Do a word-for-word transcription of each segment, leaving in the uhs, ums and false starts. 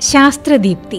ശാസ്ത്രദീപ്തി.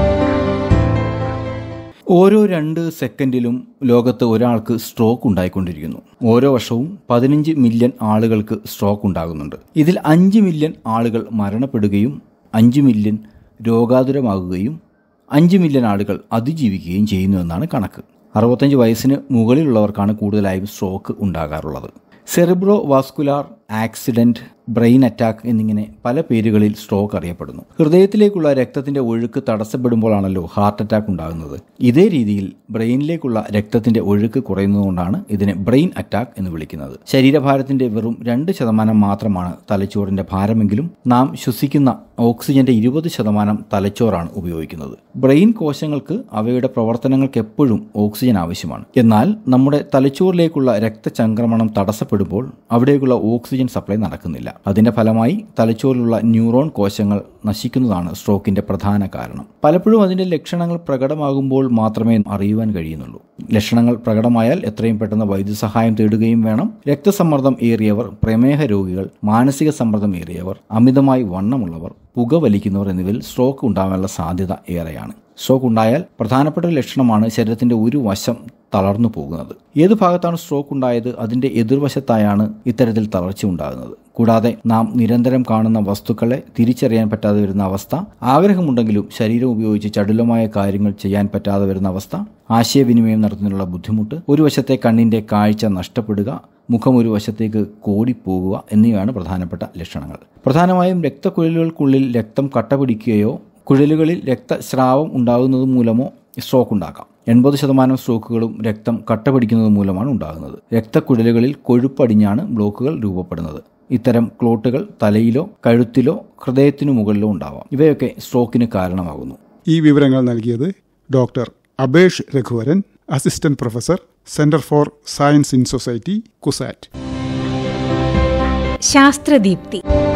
ഓരോ രണ്ട് സെക്കൻഡിലും ലോകത്ത് ഒരാൾക്ക് സ്ട്രോക്ക് ഉണ്ടായിക്കൊണ്ടിരിക്കുന്നു. ഓരോ വർഷവും പതിനഞ്ച് മില്യൺ ആളുകൾക്ക് സ്ട്രോക്ക് ഉണ്ടാകുന്നുണ്ട്. ഇതിൽ അഞ്ച് മില്യൺ ആളുകൾ മരണപ്പെടുകയും അഞ്ച് മില്യൺ രോഗാതുരമാകുകയും അഞ്ച് മില്യൺ ആളുകൾ അതിജീവിക്കുകയും ചെയ്യുന്നുവെന്നാണ് കണക്ക്. അറുപത്തഞ്ച് വയസ്സിന് മുകളിലുള്ളവർക്കാണ് കൂടുതലായും സ്ട്രോക്ക് ഉണ്ടാകാറുള്ളത്. Cerebro vascular accident, brain attack എന്നിങ്ങനെ പല പേരുകളിൽ സ്ട്രോക്ക് അറിയപ്പെടുന്നു. ഹൃദയത്തിലേക്കുള്ള രക്തത്തിന്റെ ഒഴുക്ക് തടസ്സപ്പെടുമ്പോഴാണല്ലോ ഹാർട്ട് അറ്റാക്ക് ഉണ്ടാകുന്നത്. ഇതേ രീതിയിൽ ബ്രെയിനിലേക്കുള്ള രക്തത്തിന്റെ ഒഴുക്ക് കുറയുന്നതുകൊണ്ടാണ് ഇതിനെ ബ്രെയിൻ അറ്റാക്ക് എന്ന് വിളിക്കുന്നത്. ശരീരഭാരത്തിന്റെ വെറും രണ്ട് ശതമാനം മാത്രമാണ് തലച്ചോറിന്റെ ഭാരമെങ്കിലും നാം ശ്വസിക്കുന്ന ഓക്സിജന്റെ ഇരുപത് ശതമാനം തലച്ചോറാണ് ഉപയോഗിക്കുന്നത്. ബ്രെയിൻ കോശങ്ങൾക്ക് അവയുടെ പ്രവർത്തനങ്ങൾക്ക് എപ്പോഴും ഓക്സിജൻ ആവശ്യമാണ്. എന്നാൽ നമ്മുടെ തലച്ചോറിലേക്കുള്ള രക്തചംക്രമണം തടസ്സപ്പെടുമ്പോൾ അവിടേക്കുള്ള ഓക്സിജൻ സപ്ലൈ നടക്കുന്നില്ല. അതിന്റെ ഫലമായി തലച്ചോറിലുള്ള ന്യൂറോൺ കോശങ്ങൾ നശിക്കുന്നതാണ് സ്ട്രോക്കിന്റെ പ്രധാന കാരണം. പലപ്പോഴും അതിന്റെ ലക്ഷണങ്ങൾ പ്രകടമാകുമ്പോൾ മാത്രമേ അറിയുവാൻ കഴിയുന്നുള്ളൂ. ലക്ഷണങ്ങൾ പ്രകടമായാൽ എത്രയും പെട്ടെന്ന് വൈദ്യസഹായം തേടുകയും വേണം. രക്തസമ്മർദ്ദം ഏറിയവർ, പ്രമേഹ രോഗികൾ, മാനസിക സമ്മർദ്ദം ഏറിയവർ, അമിതമായി വണ്ണമുള്ളവർ, പുകവലിക്കുന്നവർ എന്നിവരിൽ സ്ട്രോക്ക് ഉണ്ടാകാനുള്ള സാധ്യത ഏറെയാണ്. സ്ട്രോക്ക് ഉണ്ടായാൽ പ്രധാനപ്പെട്ട ലക്ഷണമാണ് ശരീരത്തിന്റെ ഒരു വശം തളർന്നു പോകുന്നത്. ഏത് ഭാഗത്താണ് സ്ട്രോക്ക് ഉണ്ടായത് അതിന്റെ എതിർവശത്തായാണ് ഇത്തരത്തിൽ തളർച്ച ഉണ്ടാകുന്നത്. കൂടാതെ നാം നിരന്തരം കാണുന്ന വസ്തുക്കളെ തിരിച്ചറിയാൻ പറ്റാതെ വരുന്ന അവസ്ഥ, ആഗ്രഹമുണ്ടെങ്കിലും ശരീരം ഉപയോഗിച്ച് ചടുലമായ കാര്യങ്ങൾ ചെയ്യാൻ പറ്റാതെ വരുന്ന അവസ്ഥ, ആശയവിനിമയം നടത്തുന്നതിനുള്ള ബുദ്ധിമുട്ട്, ഒരു വശത്തെ കണ്ണിന്റെ കാഴ്ച നഷ്ടപ്പെടുക, മുഖം ഒരു വശത്തേക്ക് കോടിപ്പോകുക എന്നിവയാണ് പ്രധാനപ്പെട്ട ലക്ഷണങ്ങൾ. പ്രധാനമായും രക്തക്കുഴലുകൾക്കുള്ളിൽ രക്തം കട്ടപിടിക്കുകയോ കുഴലുകളിൽ രക്തസ്രാവം ഉണ്ടാകുന്നത് മൂലമോ സ്ട്രോക്ക് ഉണ്ടാക്കാം. എൺപത് ശതമാനം സ്ട്രോക്കുകളും രക്തം കട്ടപിടിക്കുന്നത് മൂലമാണ് ഉണ്ടാകുന്നത്. രക്തക്കുഴലുകളിൽ കൊഴുപ്പടിഞ്ഞാണ് ബ്ലോക്കുകൾ രൂപപ്പെടുന്നത്. ഇത്തരം ക്ലോട്ടുകൾ തലയിലോ കഴുത്തിലോ ഹൃദയത്തിനു മുകളിലോ ഉണ്ടാവാം. ഇവയൊക്കെ സ്ട്രോക്കിന് കാരണമാകുന്നു. ഈ വിവരങ്ങൾ നൽകിയത് doctor Abhesh Raghuvaran, assistant professor, centre for science in society, CUSAT. ശാസ്ത്രദീപ്തി.